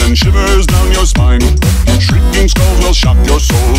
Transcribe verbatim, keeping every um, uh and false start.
send shivers down your spine. Shrieking skulls will shock your soul.